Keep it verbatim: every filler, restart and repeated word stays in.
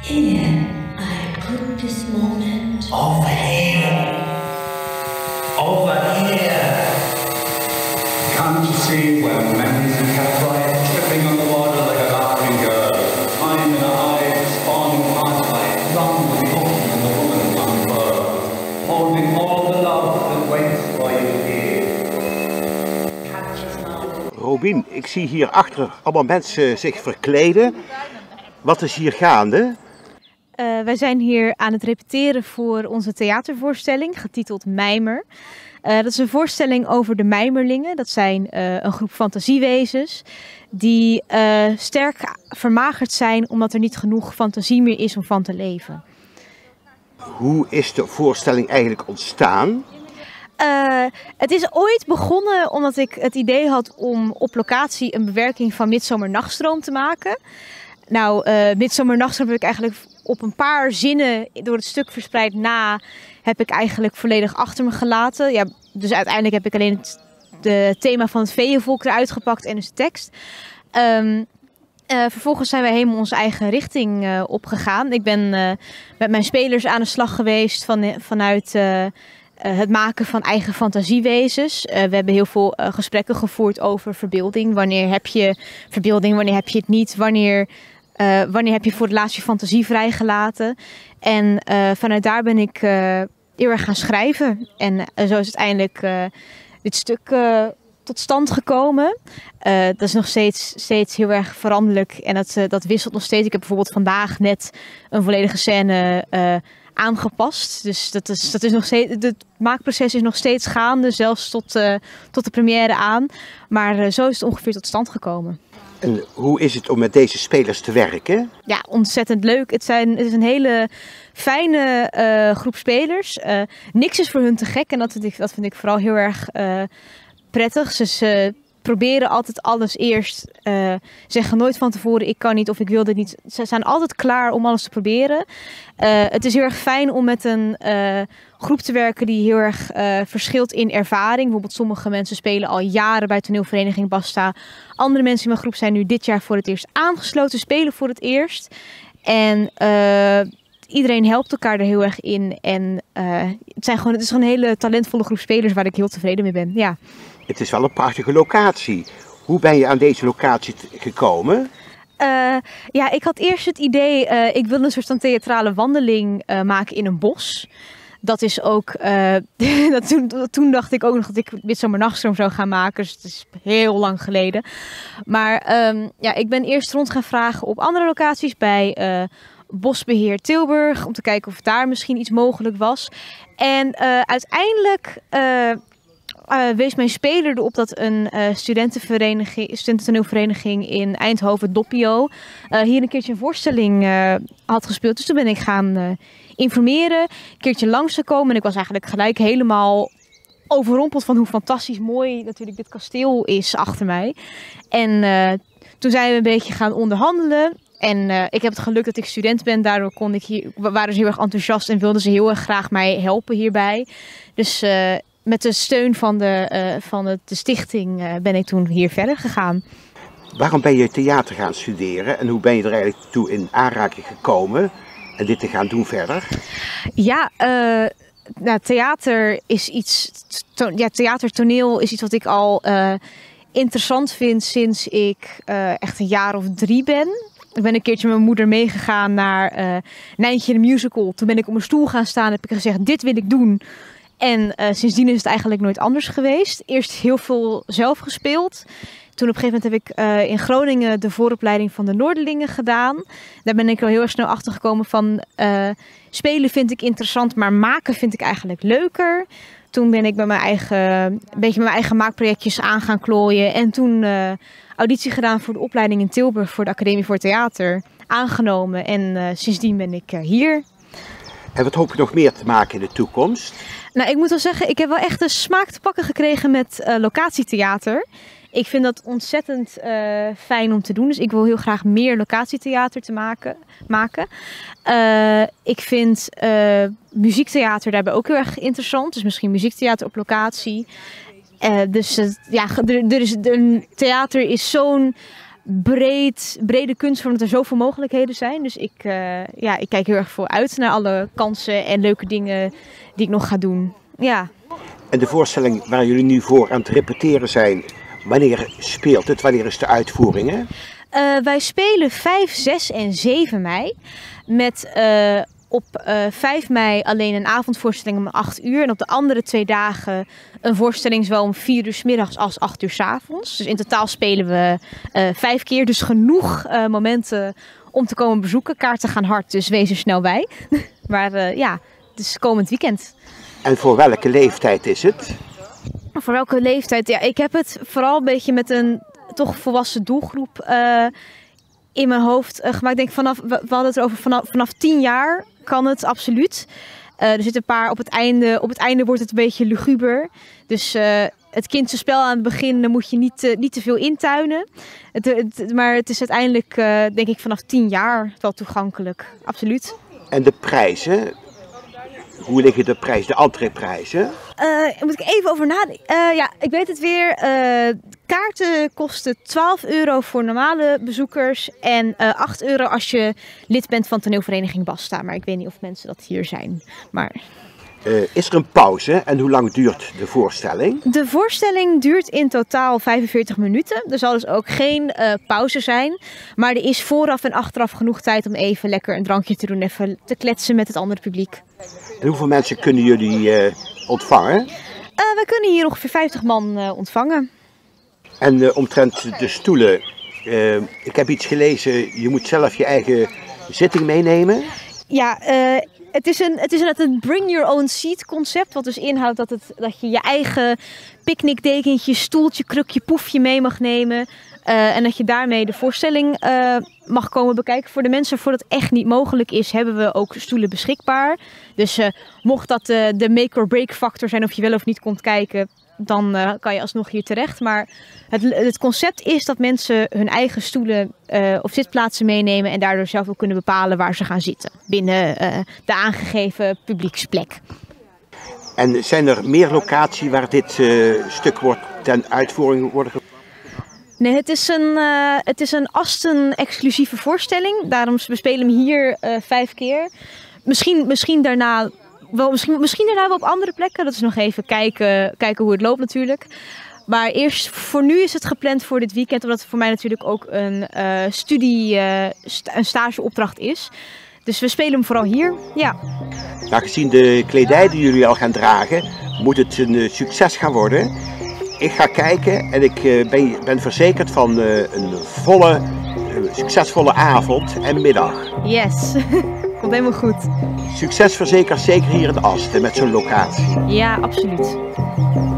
Here I put this moment. Over here. Over here. Come to see where memories are kept right, tripping on the water like a laughing girl. Time in her eyes, spawning pathway, run with the ocean and the woman unfurled, holding all the love that waits for you here. Robin, ik zie hier achter allemaal mensen zich verkleden. Wat is hier gaande? Uh, wij zijn hier aan het repeteren voor onze theatervoorstelling, getiteld Mijmer. Uh, dat is een voorstelling over de mijmerlingen. Dat zijn uh, een groep fantasiewezens die uh, sterk vermagerd zijn omdat er niet genoeg fantasie meer is om van te leven. Hoe is de voorstelling eigenlijk ontstaan? Uh, het is ooit begonnen omdat ik het idee had om op locatie een bewerking van Midsomernachtstroom te maken. Nou, uh, Midsomernachtstroom heb ik eigenlijk op een paar zinnen door het stuk verspreid na, heb ik eigenlijk volledig achter me gelaten. Ja, dus uiteindelijk heb ik alleen het de thema van het veeënvolk eruit gepakt en dus de tekst. Um, uh, vervolgens zijn wij helemaal onze eigen richting uh, opgegaan. Ik ben uh, met mijn spelers aan de slag geweest van, vanuit uh, uh, het maken van eigen fantasiewezens. Uh, we hebben heel veel uh, gesprekken gevoerd over verbeelding. Wanneer heb je verbeelding, wanneer heb je het niet, wanneer... Uh, wanneer heb je voor het laatst je fantasie vrijgelaten? En uh, vanuit daar ben ik uh, heel erg gaan schrijven. En uh, zo is uiteindelijk uh, dit stuk uh, tot stand gekomen. Uh, dat is nog steeds, steeds heel erg veranderlijk en dat, uh, dat wisselt nog steeds. Ik heb bijvoorbeeld vandaag net een volledige scène uh, aangepast. Dus dat is, dat is nog steeds, het maakproces is nog steeds gaande, zelfs tot, uh, tot de première aan. Maar uh, zo is het ongeveer tot stand gekomen. En hoe is het om met deze spelers te werken? Ja, ontzettend leuk. Het, zijn, het is een hele fijne uh, groep spelers. Uh, niks is voor hun te gek en dat vind ik, dat vind ik vooral heel erg uh, prettig. Ze, ze proberen altijd alles eerst, uh, zeggen nooit van tevoren ik kan niet of ik wil dit niet. Ze zijn altijd klaar om alles te proberen. Uh, het is heel erg fijn om met een uh, groep te werken die heel erg uh, verschilt in ervaring. Bijvoorbeeld sommige mensen spelen al jaren bij toneelvereniging Basta. Andere mensen in mijn groep zijn nu dit jaar voor het eerst aangesloten, spelen voor het eerst. En uh, iedereen helpt elkaar er heel erg in. En uh, het, zijn gewoon, het is gewoon een hele talentvolle groep spelers waar ik heel tevreden mee ben. Ja. Het is wel een prachtige locatie. Hoe ben je aan deze locatie gekomen? Uh, ja, ik had eerst het idee, uh, ik wilde een soort van theatrale wandeling uh, maken in een bos. Dat is ook, uh, dat toen, toen dacht ik ook nog dat ik Midsomernachtstroom zou gaan maken. Dus het is heel lang geleden. Maar um, ja, ik ben eerst rond gaan vragen op andere locaties bij uh, Bosbeheer Tilburg. Om te kijken of daar misschien iets mogelijk was. En uh, uiteindelijk uh, uh, wees mijn speler erop dat een uh, studentenvereniging, studententoneelvereniging in Eindhoven, Doppio, uh, hier een keertje een voorstelling uh, had gespeeld. Dus toen ben ik gaan uh, informeren, een keertje langs te komen. En ik was eigenlijk gelijk helemaal overrompeld van hoe fantastisch mooi natuurlijk dit kasteel is achter mij. En uh, toen zijn we een beetje gaan onderhandelen. En uh, ik heb het geluk dat ik student ben, daardoor kon ik hier, waren ze heel erg enthousiast en wilden ze heel erg graag mij helpen hierbij. Dus uh, met de steun van de, uh, van de, de stichting uh, ben ik toen hier verder gegaan. Waarom ben je theater gaan studeren en hoe ben je er eigenlijk toe in aanraking gekomen en dit te gaan doen verder? Ja, uh, nou, theater is iets, to, ja, theatertoneel is iets wat ik al uh, interessant vind sinds ik uh, echt een jaar of drie ben. Ik ben een keertje met mijn moeder meegegaan naar uh, Nijntje de Musical. Toen ben ik op mijn stoel gaan staan en heb ik gezegd, dit wil ik doen. En uh, sindsdien is het eigenlijk nooit anders geweest. Eerst heel veel zelf gespeeld. Toen op een gegeven moment heb ik uh, in Groningen de vooropleiding van de Noorderlingen gedaan. Daar ben ik al heel erg snel achter gekomen van uh, spelen vind ik interessant, maar maken vind ik eigenlijk leuker. Toen ben ik met mijn eigen, een beetje met mijn eigen maakprojectjes aan gaan klooien. En toen uh, auditie gedaan voor de opleiding in Tilburg voor de Academie voor Theater. Aangenomen en uh, sindsdien ben ik uh, hier. En wat hoop je nog meer te maken in de toekomst? Nou, ik moet wel zeggen, ik heb wel echt de smaak te pakken gekregen met uh, locatietheater. Ik vind dat ontzettend uh, fijn om te doen. Dus ik wil heel graag meer locatietheater te maken. maken. Uh, ik vind uh, muziektheater daarbij ook heel erg interessant. Dus misschien muziektheater op locatie. Uh, dus uh, ja, er, er is, een theater is zo'n breed, brede kunst, omdat er zoveel mogelijkheden zijn. Dus ik, uh, ja, ik kijk heel erg veel uit naar alle kansen en leuke dingen die ik nog ga doen. Ja. En de voorstelling waar jullie nu voor aan het repeteren zijn, wanneer speelt het? Wanneer is de uitvoering? Hè? Uh, wij spelen vijf, zes en zeven mei. Met uh, op uh, vijf mei alleen een avondvoorstelling om acht uur. En op de andere twee dagen een voorstelling zowel om vier uur 's middags als acht uur 's avonds. Dus in totaal spelen we uh, vijf keer. Dus genoeg uh, momenten om te komen bezoeken. Kaarten gaan hard, dus wees er snel bij. Maar uh, ja, het is komend weekend. En voor welke leeftijd is het? Voor welke leeftijd? Ja, ik heb het vooral een beetje met een toch volwassen doelgroep uh, in mijn hoofd uh, gemaakt. Ik denk vanaf, we hadden het erover vanaf, vanaf tien jaar kan het absoluut. Uh, er zitten een paar op het einde. Op het einde wordt het een beetje luguber. Dus uh, het kindse spel aan het begin, dan moet je niet, uh, niet te veel intuinen. Het, het, maar het is uiteindelijk, uh, denk ik, vanaf tien jaar wel toegankelijk. Absoluut. En de prijzen? Hoe liggen de prijzen, de entreeprijzen? Uh, moet ik even over nadenken. Uh, ja, ik weet het weer. Uh, kaarten kosten twaalf euro voor normale bezoekers. En uh, acht euro als je lid bent van toneelvereniging Basta. Maar ik weet niet of mensen dat hier zijn. Maar... Uh, is er een pauze en hoe lang duurt de voorstelling? De voorstelling duurt in totaal vijfenveertig minuten. Er zal dus ook geen uh, pauze zijn. Maar er is vooraf en achteraf genoeg tijd om even lekker een drankje te doen. Even te kletsen met het andere publiek. En hoeveel mensen kunnen jullie uh, ontvangen? Uh, we kunnen hier ongeveer vijftig man uh, ontvangen. En uh, omtrent de stoelen. Uh, ik heb iets gelezen, je moet zelf je eigen zitting meenemen. Ja, uh, het is een, het is een, een bring your own seat concept. Wat dus inhoudt dat, het, dat je je eigen picknickdekentje, stoeltje, krukje, poefje mee mag nemen. Uh, en dat je daarmee de voorstelling uh, mag komen bekijken. Voor de mensen voor dat echt niet mogelijk is, hebben we ook stoelen beschikbaar. Dus uh, mocht dat uh, de make or break factor zijn of je wel of niet komt kijken, dan uh, kan je alsnog hier terecht. Maar het, het concept is dat mensen hun eigen stoelen uh, of zitplaatsen meenemen en daardoor zelf ook kunnen bepalen waar ze gaan zitten. Binnen uh, de aangegeven publieksplek. En zijn er meer locaties waar dit uh, stuk wordt ten uitvoering worden gebracht? Nee, het is een, uh, het is een Asten-exclusieve voorstelling. Daarom we spelen hem hier uh, vijf keer. Misschien, misschien, daarna wel, misschien, misschien daarna wel op andere plekken. Dat is nog even kijken, kijken hoe het loopt natuurlijk. Maar eerst, voor nu is het gepland voor dit weekend. Omdat het voor mij natuurlijk ook een uh, studie, uh, sta, een stageopdracht is. Dus we spelen hem vooral hier, ja. Nou, gezien de kledij die jullie al gaan dragen, moet het een uh, succes gaan worden. Ik ga kijken en ik uh, ben, ben verzekerd van uh, een volle, uh, succesvolle avond en middag. Yes, komt helemaal goed. Succes verzekerd, zeker hier in Asten met zo'n locatie. Ja, absoluut.